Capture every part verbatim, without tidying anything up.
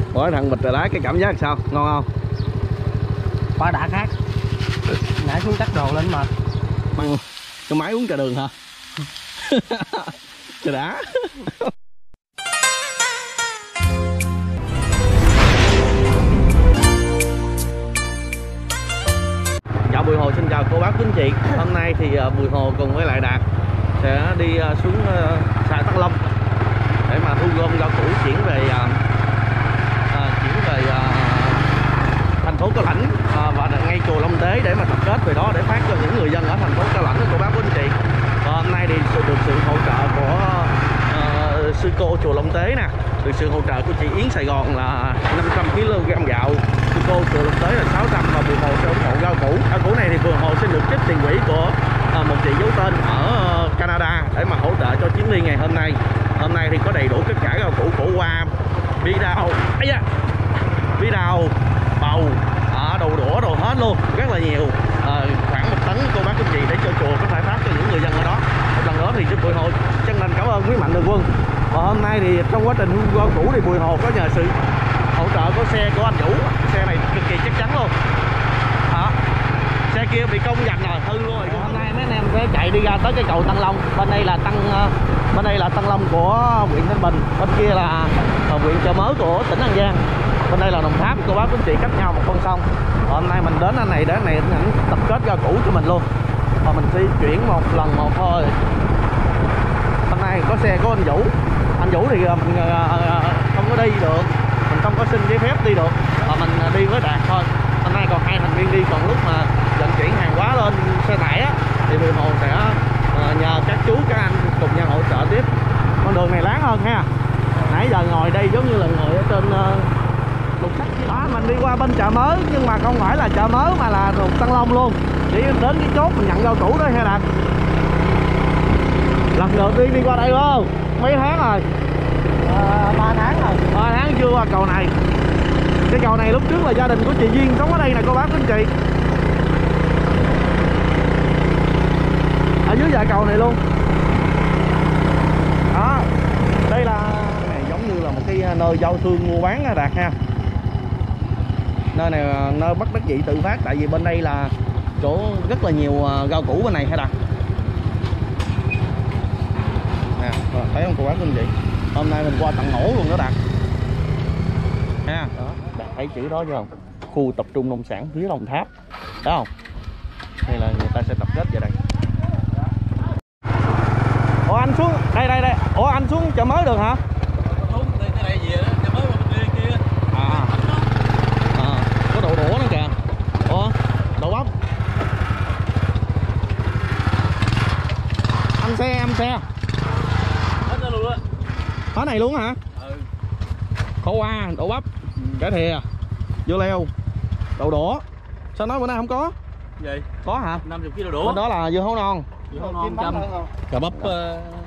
Ủa thằng bịch trà đá cái cảm giác sao? Ngon không? Quá đã khác. Nãy xuống cắt đồ lên mà. Ừ. Cái máy uống trà đường hả? Trà đá. Dạ Bùi Hồ xin chào cô bác quý anh chị. Hôm nay thì Bùi Hồ cùng với lại Đạt sẽ đi xuống xã Tân Long để mà thu gom rau củ chuyển về à, chuyển về à, thành phố Cao Lãnh à, và ngay chùa Long Tế để mà tập kết về đó để phát cho những người dân ở thành phố Cao Lãnh cô bác quý anh chị. Và hôm nay thì được sự hỗ trợ của à, sư cô chùa Long Tế nè, được sự hỗ trợ của chị Yến Sài Gòn là năm trăm ki lô gam gạo, sư cô chùa Long Tế là sáu trăm và Bùi Hồ sẽ ủng hộ rau củ. Rau củ này thì Bùi Hồ sẽ được trích tiền quỹ của à, một chị giấu tên ở Canada để mà hỗ trợ cho chuyến đi ngày hôm nay. Hôm nay thì có đầy đủ tất cả rau củ khổ qua, bí đao, ấy da, bí đao, bầu, à, đồ đũa, đồ hết luôn, rất là nhiều, à, khoảng một tấn cô bác anh chị để cho chùa có thể phát cho những người dân ở đó. Một lần nữa thì xin Bùi Hồ chân thành cảm ơn quý mạnh thường quân. Và hôm nay thì trong quá trình thu rau củ thì Bùi Hồ có nhờ sự hỗ trợ của xe của anh Vũ, xe này cực kỳ chắc chắn luôn. Đó. Xe kia bị công dành rồi hư luôn rồi. Hôm nay mấy anh em sẽ chạy đi ra tới cái cầu Tân Long. Bên đây là Tân bên đây là Tân Long của huyện Ninh Bình, bên kia là huyện Chợ Mới của tỉnh An Giang. Bên đây là Đồng Tháp, cô bác quý anh chị cách nhau một con sông. Hôm nay mình đến anh này để anh này ảnh tập kết rau củ cho mình luôn. Và mình di chuyển một lần một thôi. Hôm nay có xe của anh Vũ. Anh Vũ thì mình không có đi được, mình không có xin giấy phép đi được, và mình đi với Đạt thôi. Hôm nay còn hai thành viên đi, còn lúc mà vận chuyển hàng hóa lên xe tải á, thì Bùi Hồ sẽ nhờ các chú các anh cùng nhau hỗ trợ tiếp. Con đường này láng hơn ha. Nãy giờ ngồi đây giống như là ngồi ở trên lục sắt đó. Mình đi qua bên Chợ Mới nhưng mà không phải là Chợ Mới mà là thuộc Tân Long luôn. Chỉ đến cái chốt mình nhận rau củ đó ha Đạt. Lần đầu tiên đi qua đây không? Mấy tháng rồi? À, ba tháng rồi. ba tháng chưa qua cầu này. Cái cầu này lúc trước là gia đình của chị Duyên sống ở đây nè cô bác anh chị. Ở dưới dạ cầu này luôn. Đó. Đây là này giống như là một cái nơi giao thương mua bán á Đạt ha. Nơi này nơi bắt đắc dĩ tự phát, tại vì bên đây là chỗ rất là nhiều rau củ bên này ha Đạt. Nè, thấy không cô bác anh chị? Hôm nay mình qua tận ổ luôn đó Đạt. Ha, đó, Đạt thấy chữ đó chứ không? Khu tập trung nông sản phía Đồng Tháp. Đó không? Đây là người ta sẽ tập kết về đây. Ủa anh xuống, đây đây đây. Ủa anh xuống Chợ Mới được hả? Xuống đây cái này gì đó, Chợ Mới bên kia kia. À. À, có đậu đũa nữa kìa. Ủa, đậu bắp. Ăn xe, ăn xe. Hết đó luôn á. Hết này luôn hả? Ừ. Khổ qua, đậu bắp, ừ. Cải thìa, dưa leo, đậu đũa. Sao nói bữa nay không có? Gì? Có hả? năm mươi ki lô đũa. Bên đó là dưa hấu non. Dưa hấu non trăm. Cà bắp. Uh...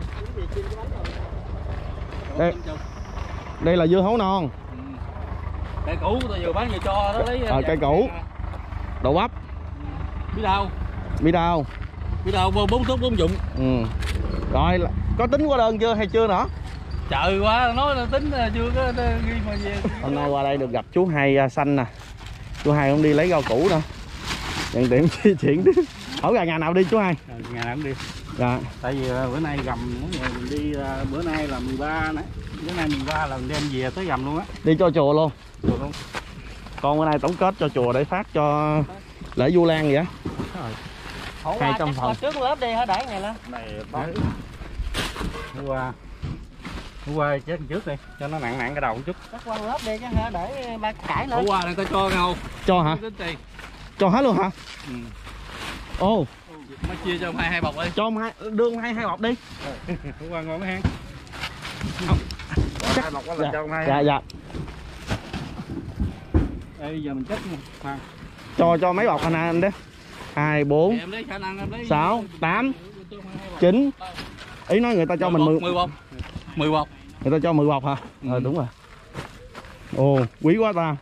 Đây. Đây là dưa hấu non. Ừ. Cây củ tôi vừa bán vừa cho đó lấy. Ờ, cây củ. Đậu bắp. Bí đao. Bí đao. Bí đao bốn thuốc bốn dụng. Ừ. Rồi có tính qua đơn chưa hay chưa nữa? Trời quá nói là tính chưa có ghi mà về. Hôm nay qua đây được gặp chú Hai Xanh nè. Chú Hai không đi lấy rau củ nữa. Nhận tiệm di chuyển đi. Hỏi gà nhà nào đi chú Hai? Nhà nào cũng đi. Dạ. Tại vì bữa nay gầm mình đi bữa nay là mười ba nè. Bữa nay mười ba là mình đem về tới gầm luôn á. Đi cho chùa luôn. Chùa luôn. Con bữa nay tổng kết cho chùa để phát cho lễ Vu Lan vậy á. Hai trăm phần. Trước lớp đi hả đẩy này lên. Này bác. Hôm qua. Hôm qua chết trước đi cho nó nặng nặng cái đầu một chút. Cắt qua lớp đi chứ hả để ba cải lên. Hôm qua người ta cho nhau. Cho hả? Cho hết luôn hả? Ừ. Ồ. Nó chia cho hai hai bọc đi. Cho hai đương hai hai bọc đi. Hôm qua ngon hang. Không. Chắc... Hai bọc đó là dạ. cho hai. Dạ dạ. Đây bây giờ mình chết khoan. Cho cho mấy bọc anh anh đấy. hai bốn sáu tám chín. Ý nói người ta cho mình mười bọc. mười bọc. Người ta cho mười bọc hả? Ừ. Ờ đúng rồi. Ồ, quý quá ta.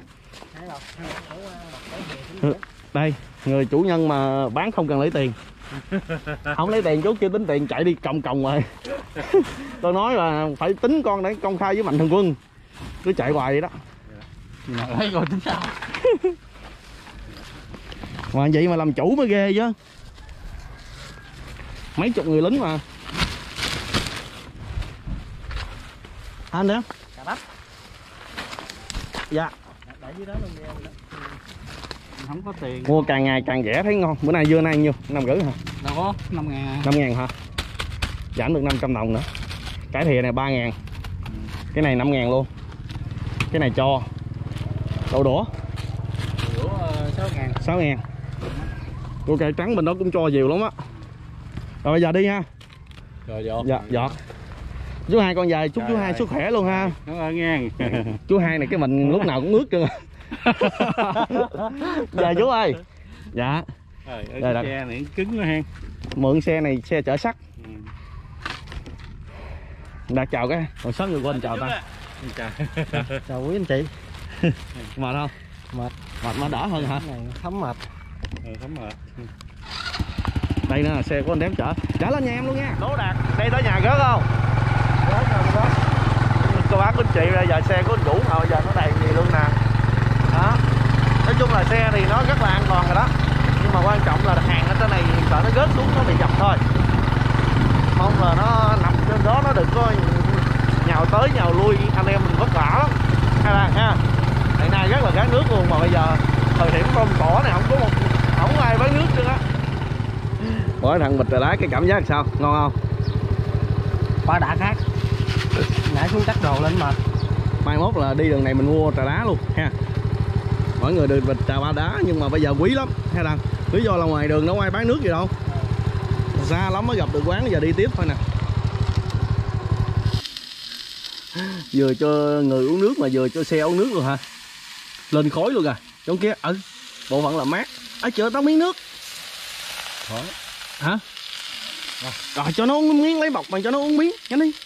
Đây, người chủ nhân mà bán không cần lấy tiền. Không lấy tiền chú chưa tính tiền chạy đi còng còng rồi. Tôi nói là phải tính con để công khai với mạnh thường quân. Cứ chạy hoài vậy đó. Lấy rồi tính sao? Mà vậy mà làm chủ mới ghê chứ. Mấy chục người lính mà. Anh đấy Cà bắp. Dạ. Để dưới đó luôn đi em. Không có tiền. Mua càng ngày càng rẻ thấy ngon. Bữa nay dưa nay nhiêu? Năm rưỡi hả? Đâu có, năm ngàn. Năm ngàn hả? Giảm được năm trăm đồng nữa. Cái thìa này ba ngàn. Cái này năm ngàn luôn. Cái này cho. Đậu đũa Đũa sáu ngàn. sáu ngàn. Cô cải trắng bên đó cũng cho nhiều lắm á. Rồi bây giờ đi ha. Rồi giọt. Dạ, giọt. Chú Hai con dài chúc chú Hai sức khỏe luôn ha. Cảm ơn nha. Chú Hai này cái mình lúc nào cũng ướt chưa. Dạ chú ơi. Dạ. Rồi, ở Đây, cái đây. xe này cứng quá ha. Mượn xe này xe chở sắt. Ừ. Đạt chào cái. Còn sáu người quên chào ta. Chào. Chào quý anh chị. Mệt không? Mệt. Mệt nó đỡ hơn hả? Cái này thấm mệt. Ừ, thấm mệt. Đây nữa là xe của anh đếm chở. Chở lên nhà em luôn nha. Đố Đạt, đây tới nhà gớt không? Đó rồi đó. Cô bác của anh chị bây giờ xe của anh chủ mà bây giờ nó đầy gì luôn nè. Đó. Nói chung là xe thì nó rất là an toàn rồi đó. Nhưng mà quan trọng là hàng ở trên này sợ nó rớt xuống nó bị dập thôi. Mong là nó nằm trên đó nó đừng có nhào tới nhào lui anh em mình vất vả lắm. Hay là ha. Ngày nay rất là gán nước luôn mà bây giờ thời điểm tôm cỏ này không có một không có ai bán nước nữa á. Mỗi thằng bịch trà đá cái cảm giác sao? Ngon không? Quá đã khác. Nãy xuống chắc đồ lên mệt. Mai mốt là đi đường này mình mua trà đá luôn ha. Mỗi người được bịch trà ba đá nhưng mà bây giờ quý lắm hay là lý do là ngoài đường đâu có ai bán nước gì đâu. Xa lắm mới gặp được quán giờ đi tiếp thôi nè. Vừa cho người uống nước mà vừa cho xe uống nước luôn hả? Lên khói luôn à. Chỗ kia ở bộ phận là mát. Ở chợ tao miếng nước. Thôi. Hả? Rồi. Rồi cho nó uống miếng lấy bọc mà cho nó uống miếng, nhanh đi.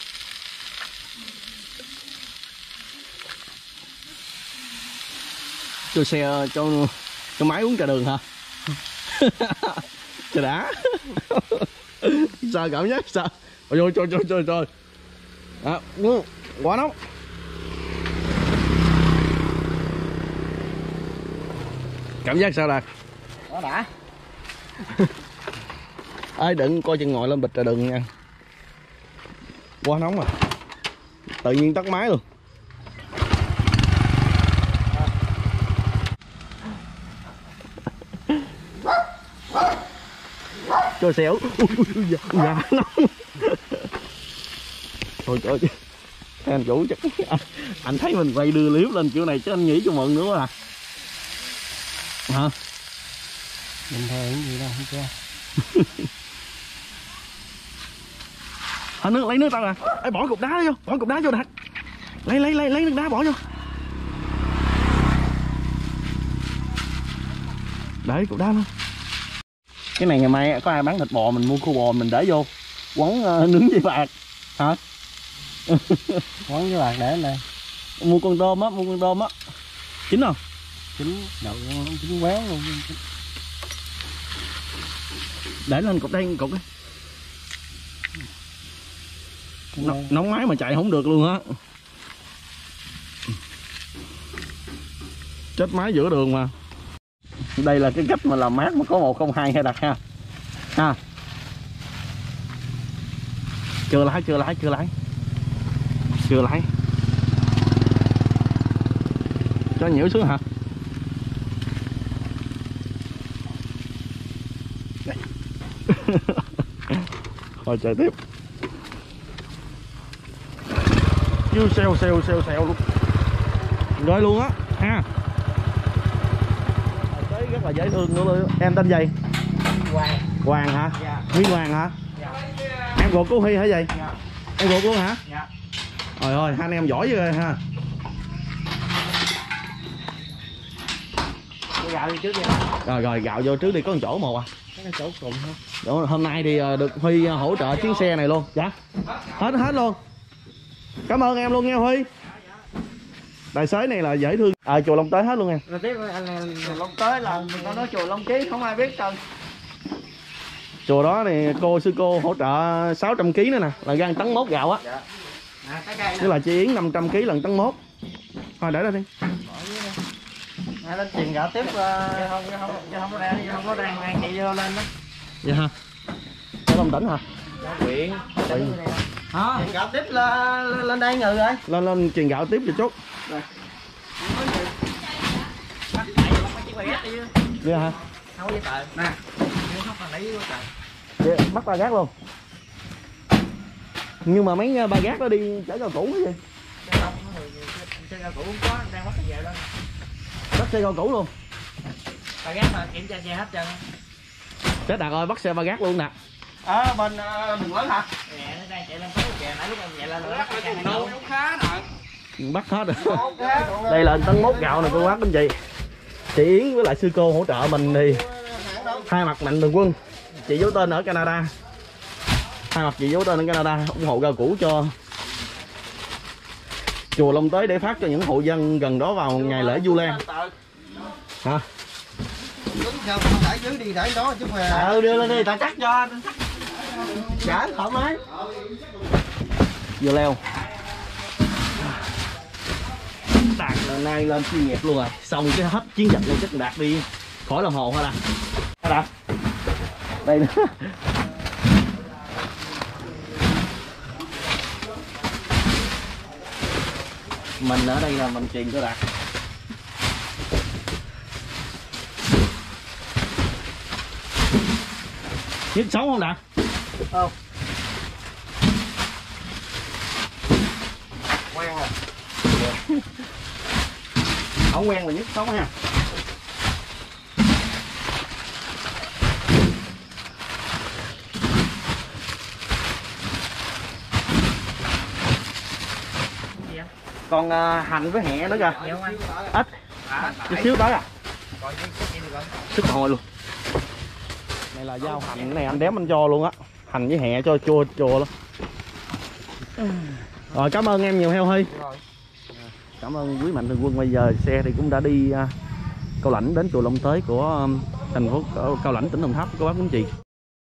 Cho xe cho cho máy uống trà đường hả? Trà đá. Sao cảm giác sao? Ôi trời trời trời trời. À, quá nóng. Cảm giác sao Đạt? Quá đã. Ai đừng coi chừng ngồi lên bịch trà đường nha. Quá nóng mà. Tự nhiên tắt máy luôn. Cho xéo. Ui, ui, ui, dạ, dạ, nóng. Thôi trời ơi. Anh chủ chắc anh, anh thấy mình quay đưa clip lên kiểu này chứ anh nghĩ cho mượn nữa à. Hả? Bình thường gì đâu không chưa. Hả, nước lấy nước tao nè. Ê, bỏ cục đá vô, bỏ cục đá vô Đạt. Lấy lấy lấy lấy nước đá bỏ vô. Để cục đá luôn. Cái này ngày mai có ai bán thịt bò mình mua khô bò mình để vô quấn uh, nướng với bạc hả? Quán với bạc để lên đây. Mua con tôm á, mua con tôm á. Chín không? Chín đậu chín quéo luôn. Để lên cục đây, cục đây. N nóng máy mà chạy không được luôn á. Chết máy giữa đường mà. Đây là cái cách mà làm mát mà có một không hai hay đặt ha. Ha. Chưa lái, chưa lái, chưa lái. Chưa lái. Cho nhiễu xuống hả? Thôi chạy tiếp. Chưa xèo xèo xèo xèo luôn. Rồi luôn á ha. Tới rất là dễ thương nữa luôn. Em tên gì? Hoàng. Hoàng hả? Dạ. Huy Hoàng hả? Dạ. Em ruột của Huy hả vậy? Dạ. Em ruột luôn hả? Dạ. Trời ơi, hai anh em giỏi vậy ha. Cái gạo đi trước đi. Rồi rồi gạo vô trước đi, có một chỗ một à. Cái chỗ cùng thôi. Đó, hôm nay thì được Huy hỗ trợ chuyến xe này luôn. Dạ. Hết hết luôn. Cảm ơn em luôn nha Huy. Tài xế này là dễ thương. À, chùa Long Tế hết luôn em. Rồi tiếp anh anh Long Tới là mình có nói chùa Long Ký không ai biết cần. Chùa đó thì cô sư cô hỗ trợ sáu trăm ký nữa nè, là gan tấn mốt gạo á. Dạ. À, cái cây Với là chi yến năm trăm ký lần tấn mốt. Thôi để đó đi. Hãy lên truyền gạo tiếp. Chứ không chứ không chứ không có đang không có đang đang chạy vô lên đó. Dạ hả? Ở Long Tỉnh hả? Quyện. Quyện. Hả? Truyền gạo tiếp là lên đây ngừ rồi. Lên lên truyền gạo tiếp cho chút. Rồi. Dạ hả? Không có giấy tờ. Nè. Không phải lấy giấy tờ. Dạ, bắt ba gác luôn. Nhưng mà mấy ba gác đó đi chở rau củ cái gì? Xe rau củ cũng có, đang bắt cái về đó. Bắt xe rau củ luôn. Ba gác mà kiểm tra xe hết trơn. Chết Đạt ơi, bắt xe ba gác luôn nè. Ở à, bên uh, đường lớn hả? Nè, nó đang chạy lên phố kìa, nãy lúc em chạy lên nữa. Đâu nó khá nè. Bắt hết rồi. Đây là tấn mốt gạo này cô bác anh chị. Chị Yến với lại sư cô hỗ trợ mình thì hai mặt Mạnh Thường Quân. Chị giấu tên ở Canada. Hai mặt chị giấu tên ở Canada ủng hộ rau củ cho chùa Long Tế để phát cho những hộ dân gần đó vào ngày lễ Vu Lan. Hả? Đúng sao không để dưới đi để đó chứ mà. Ừ, đưa lên đi, ta chắc cho. Trả thoải mái. Vừa leo. Đạt lần nay lên chuyên nghiệp luôn rồi. Xong cái hết chiến dịch luôn chắc Đạt đi khỏi lòng hồ hả Đạt? Hả Đạt? Đây nữa. Mình ở đây là mình truyền cho Đạt. Nhức sống không Đạt? Không. Quen rồi. Không quen là nhức sống ha. Còn uh, hành với hẹ nữa kìa. Ít. Chút xíu tới à. Sức hồi luôn. Này là dao hành, cái này anh đếm anh cho luôn á. Hành với hẹ cho chua chua lắm. Rồi cảm ơn em nhiều Heo Huy. Cảm ơn quý Mạnh Thường Quân. Bây giờ xe thì cũng đã đi uh, Cao Lãnh đến chùa Long Tế của um, thành phố Cao Lãnh tỉnh Đồng Tháp các bác quý anh chị.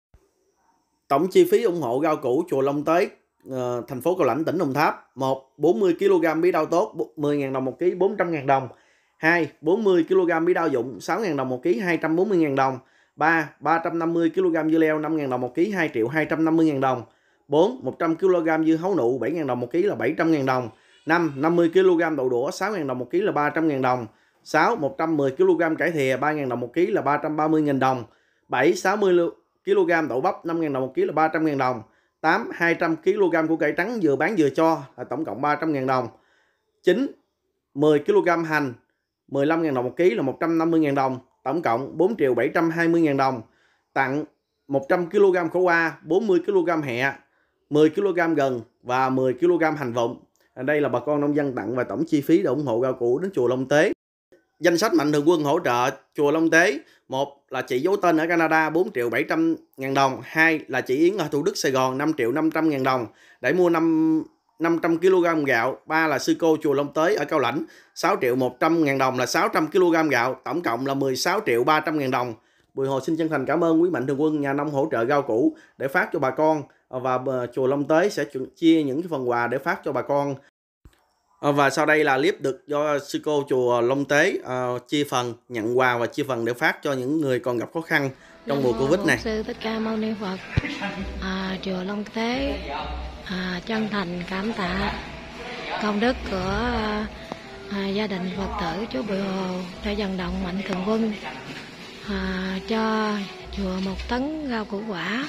Tổng chi phí ủng hộ rau củ chùa Long Tế uh, thành phố Cao Lãnh tỉnh Đồng Tháp: một. bốn mươi ki lô gam bí đao tốt mười nghìn đồng một ký, bốn trăm ngàn đồng. hai. bốn mươi ki lô gam bí đao dụng sáu nghìn đồng một ký, hai trăm bốn mươi nghìn đồng. ba. ba trăm năm mươi ki lô gam dưa leo năm nghìn đồng một ký, hai triệu hai trăm năm mươi nghìn đồng. bốn. một trăm ki lô gam dưa hấu nụ bảy nghìn đồng một ký là bảy trăm nghìn đồng. năm. năm mươi ki lô gam đậu đũa sáu nghìn đồng một ký là ba trăm nghìn đồng. sáu. một trăm mười ki lô gam cải thìa ba nghìn đồng một ký là ba trăm ba mươi nghìn đồng. bảy. sáu mươi ki lô gam đậu bắp năm nghìn đồng một ký là ba trăm nghìn đồng. tám. hai trăm ki lô gam củ cải trắng vừa bán vừa cho là tổng cộng ba trăm nghìn đồng. chín. mười ki lô gam hành mười lăm nghìn đồng một ký là một trăm năm mươi nghìn đồng, tổng cộng bốn triệu bảy trăm hai mươi nghìn đồng. Tặng một trăm ki lô gam khổ qua, bốn mươi ki lô gam hẹ, mười ki lô gam gừng và mười ki lô gam hành vụn. Đây là bà con nông dân tặng và tổng chi phí để ủng hộ rau củ đến chùa Long Tế. Danh sách Mạnh Thường Quân hỗ trợ chùa Long Tế: một là chị giấu tên ở Canada bốn triệu bảy trăm ngàn đồng, hai là chị Yến ở Thủ Đức Sài Gòn năm triệu năm trăm ngàn đồng để mua năm năm trăm ki lô gam gạo, ba là sư cô chùa Long Tế ở Cao Lãnh sáu triệu một trăm ngàn đồng là sáu trăm ki lô gam gạo, tổng cộng là mười sáu triệu ba trăm ngàn đồng. Bùi Hồ xin chân thành cảm ơn quý Mạnh Thường Quân nhà nông hỗ trợ rau củ để phát cho bà con, và chùa Long Tế sẽ chia những cái phần quà để phát cho bà con. Và sau đây là clip được do sư cô chùa Long Tế uh, chia phần nhận quà và chia phần để phát cho những người còn gặp khó khăn trong mùa Covid này. Sư Thích Ca Mâu Ni Phật, à, chùa Long Tế à, chân thành cảm tạ công đức của à, gia đình Phật tử chú Bùi Hồ đã vận động Mạnh Thường Quân à, cho chùa một tấn rau củ quả,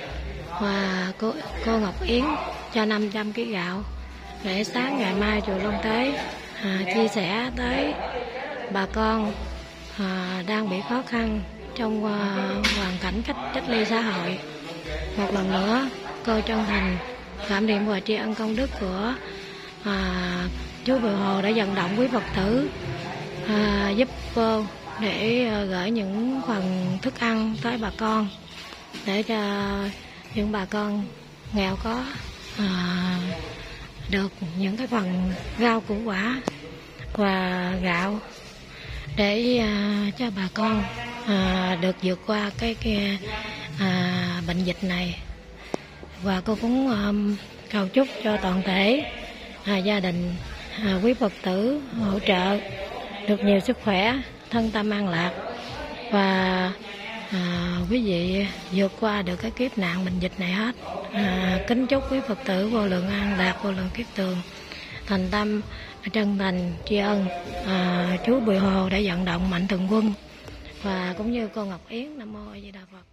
và cô, cô Ngọc Yến cho năm trăm ký gạo để sáng ngày mai chùa Long Tế à, chia sẻ tới bà con à, đang bị khó khăn trong à, hoàn cảnh cách cách ly xã hội. Một lần nữa cô chân thành cảm niệm và tri ân công đức của à, chú Bùi Hồ đã vận động quý Phật tử à, giúp cô để à, gửi những phần thức ăn tới bà con, để cho những bà con nghèo có à, được những cái phần rau củ quả và gạo để à, cho bà con à, được vượt qua cái, cái à, bệnh dịch này. Và cô cũng um, cầu chúc cho toàn thể à, gia đình à, quý Phật tử hỗ trợ được nhiều sức khỏe, thân tâm an lạc và à, quý vị vượt qua được cái kiếp nạn bệnh dịch này hết. À, kính chúc quý Phật tử vô lượng an lạc, vô lượng kiếp tường, thành tâm chân thành tri ân à, chú Bùi Hồ đã vận động mạnh thường quân và cũng như cô Ngọc Yến. Nam mô A Di Đà Phật.